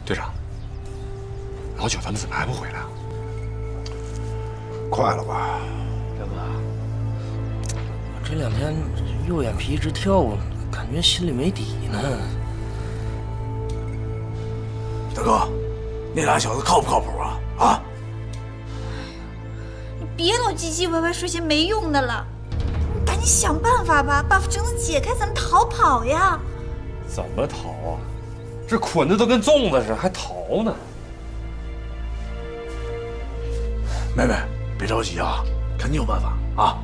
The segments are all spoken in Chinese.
队长，老九他们怎么还不回来啊？ 快了吧？ 大哥，我这2天右眼皮一直跳，感觉心里没底呢。 大哥，那俩小子靠不靠谱啊？啊！ 你别老唧唧歪歪说些没用的了，你赶紧想办法吧，把绳子解开，咱们逃跑呀！ 怎么逃啊？这捆的都跟粽子似的，还逃呢？ 妹妹，别着急啊，肯定有办法啊！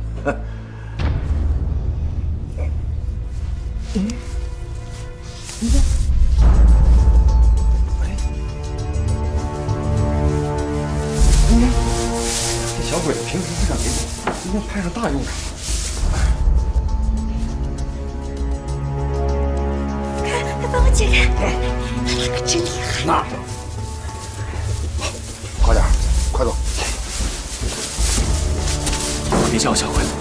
这小鬼子平时是干民工，今天派上大用场。 快帮我解开！他可真厉害。 那是。快点，快走！别叫我小鬼子。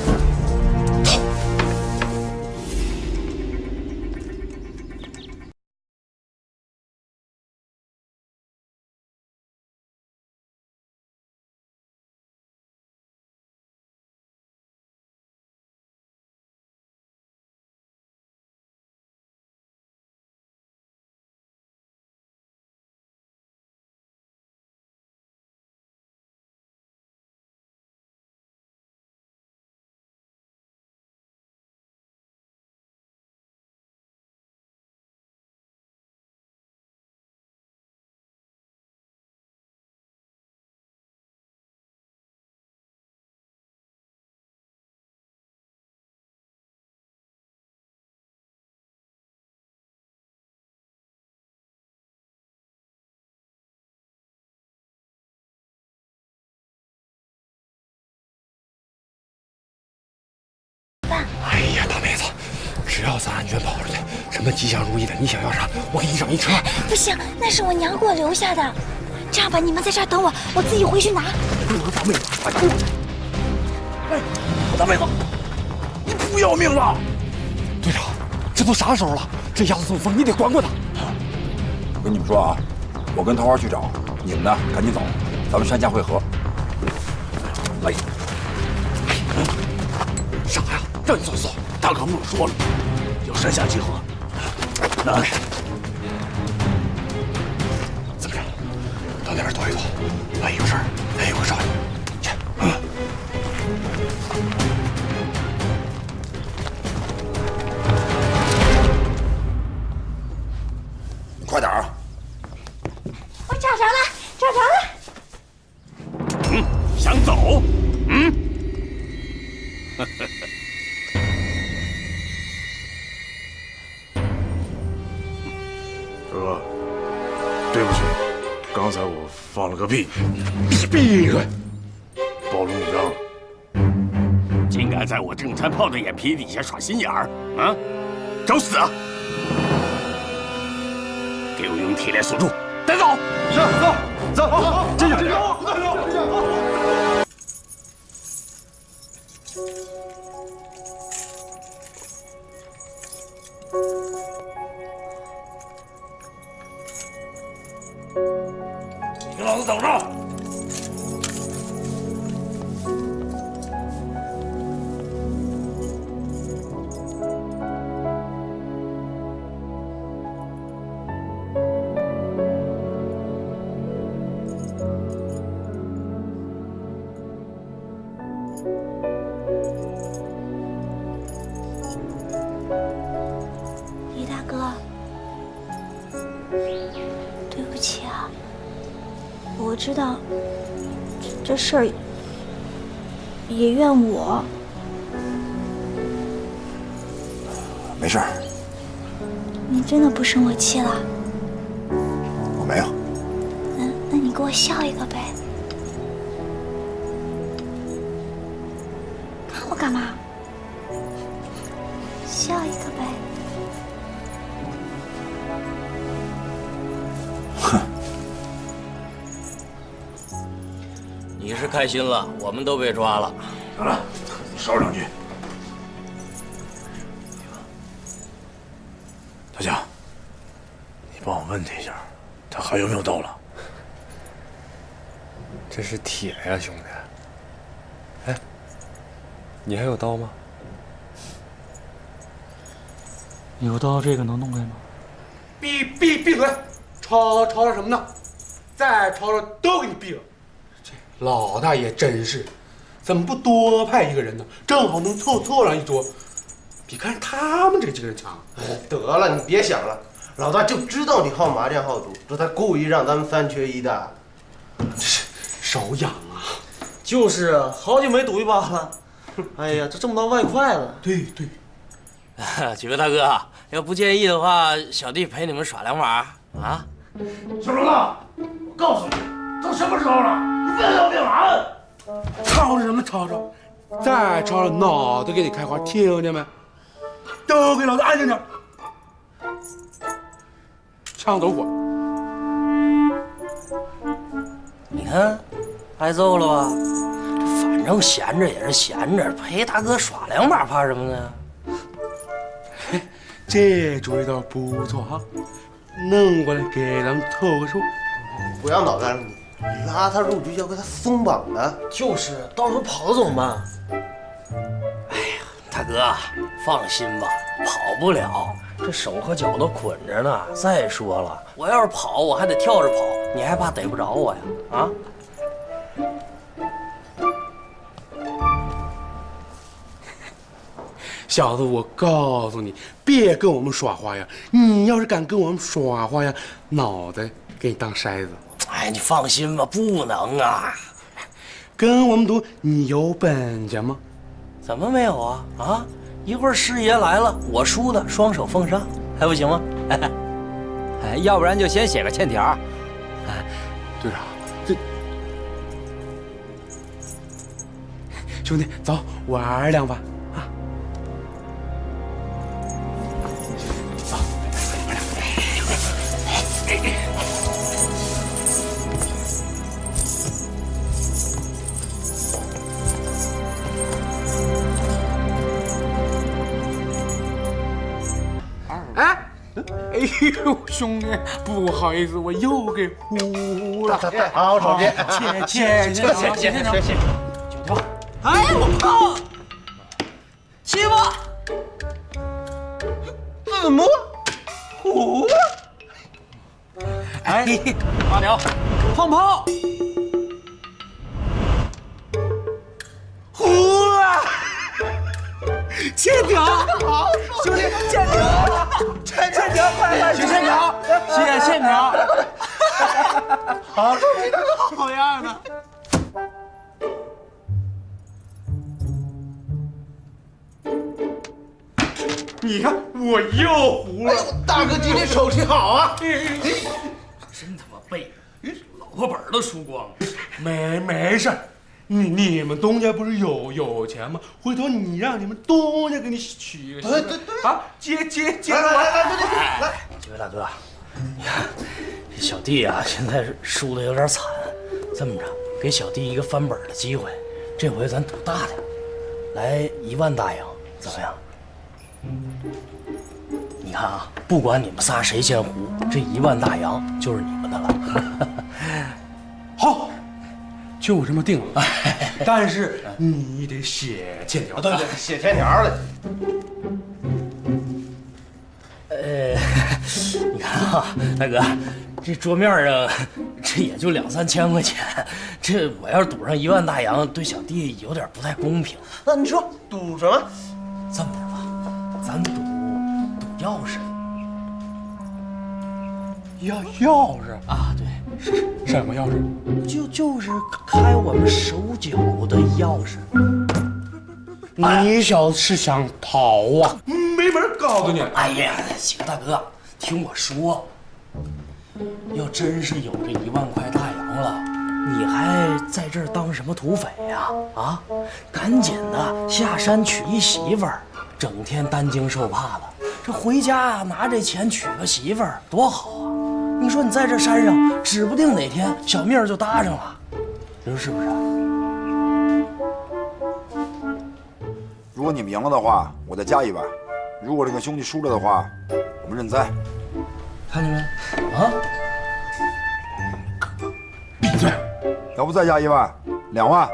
哎呀，大妹子，只要咱安全跑出去，什么吉祥如意的，你想要啥，我给你整一车。 不行，那是我娘给我留下的。这样吧，你们在这儿等我，我自己回去拿。 大妹子，哎，大妹子，你不要命了？ 队长，这都啥时候了？这鸭子这么疯，你得管管他。 我跟你们说啊，我跟桃花去找，你们呢赶紧走，咱们山下会合。来。 啥呀？让你走就走。 大哥不是说了，要山下集合。那怎么着？到那边躲一躲，万一有事儿，咱也会找你。去。 你快点啊！ 我找着了，找着了。 想走？ 哥，对不起，刚才我放了个屁。 闭嘴！ 暴露目标了。 竟敢在我正山炮的眼皮底下耍心眼儿啊！找死啊！给我用铁链锁住，带走。 是，走，进去。 给老子等着！ 李大哥，对不起啊。 我知道这事儿也怨我。 没事儿， 你真的不生我气了？ 我没有。 那你给我笑一个呗。看我干嘛？笑一个呗。 哼。 你是开心了，我们都被抓了。 行了，少两句。大强，你帮我问他一下，他他还有没有刀了？这是铁呀，兄弟。哎，你还有刀吗？ 有刀这个能弄开吗？ 闭嘴！吵吵什么呢？再吵吵都给你毙了！这老大爷真是，怎么不多派一个人呢？正好能凑上一桌，比看他们这几个人强。 得了，你别想了，老大就知道你好麻将好赌，这他故意让咱们3缺1的。 这是手痒啊！ 就是啊，好久没赌一把了。哎呀，这挣不到外快了。 对。 几位大哥，要不介意的话，小弟陪你们耍2把啊！ 小龙子，我告诉你，都什么时候了，你非要干嘛呢？ 吵什么吵吵？再吵吵脑袋给你开花，听见没？都给老子安静点！枪走火！ 你看，挨揍了吧？这反正闲着也是闲着，陪大哥耍2把，怕什么呢？ 这主意倒不错哈，弄过来给咱们凑个数。 不要脑袋了你，拉他入局要给他松绑的。 就是，到时候跑了怎么办？ 大哥，放心吧，跑不了，这手和脚都捆着呢。再说了，我要是跑，我还得跳着跑，你还怕逮不着我呀？啊？ 小子，我告诉你，别跟我们耍花样。你要是敢跟我们耍花样，脑袋给你当筛子。 哎，你放心吧，不能啊。 跟我们赌，你有本钱吗？ 怎么没有啊？啊！一会儿师爷来了，我输的双手奉上，还不行吗？ 哎，要不然就先写个欠条。 哎，队长，这兄弟，走，玩2把啊！走，玩2把。哎呦，兄弟，不好意思，我又给糊了。 好手机， 切 9条。哎，我靠！7把。 怎么糊了？ 哎，8条。放炮。 糊了。7条，好，兄弟，欠条，快，写欠条，写欠条，好，好样的。你看，我又糊了。 大哥今天手气好啊！ 真他妈背，老婆本都输光了。 没事，你们东家不是有钱吗？回头你让你们东家给你娶个媳妇。对，啊，接来， 几位大哥，你看这小弟啊，现在输的有点惨。这么着，给小弟一个翻本的机会，这回咱赌大的，来1万大洋，怎么样？你看啊，不管你们仨谁先胡，这1万大洋就是你们的了。 好，就这么定了。但是你得写欠条。 对，写欠条的。 你看啊，大哥，这桌面上这也就2、3千块钱，这我要是赌上1万大洋，对小弟有点不太公平。 那你说赌什么？ 这么着吧，咱赌钥匙。 钥匙啊？对， 什么钥匙？ 就是开我们手脚的钥匙。 你小子是想逃啊？没门告诉你！ 哎呀，几个大哥，听我说，要真是有这1万块大洋了，你还在这儿当什么土匪呀？啊，赶紧的下山娶一媳妇儿，整天担惊受怕的，这回家拿这钱娶个媳妇儿多好啊！你说你在这山上，指不定哪天小命就搭上了，你说是不是？ 如果你们赢了的话，我再加1万；如果这个兄弟输了的话，我们认栽。 看见没？啊， 要不再加1万，2万。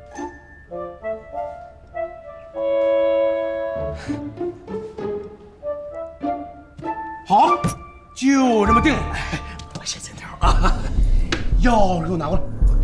好，就这么定了。我写欠条啊，钥匙给我拿过来。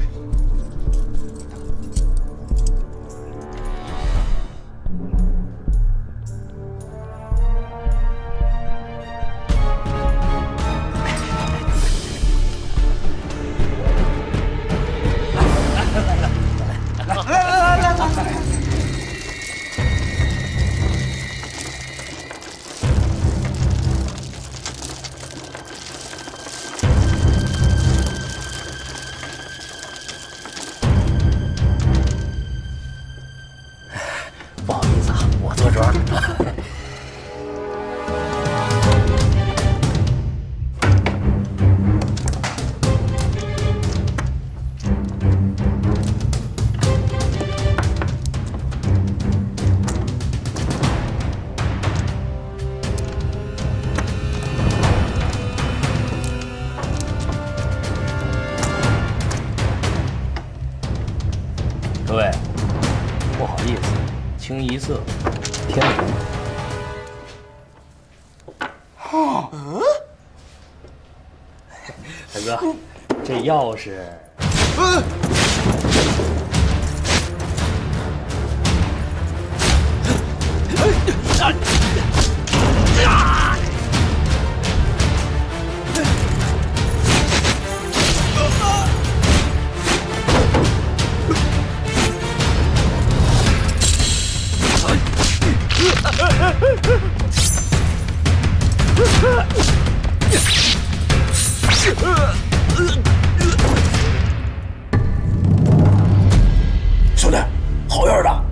不好意思啊，我坐这儿。各位，不好意思，清一色天理。大哥，这钥匙。兄弟，好样的！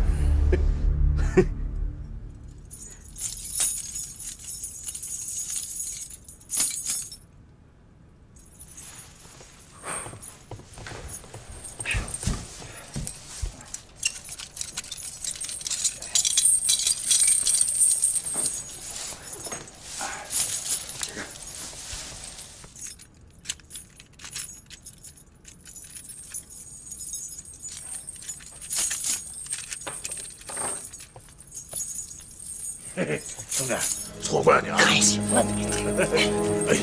嘿嘿，兄弟，错怪你了。 开心了你。 哎，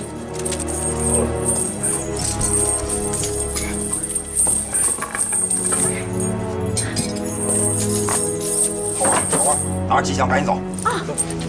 好啊，拿着机枪赶紧走。 啊，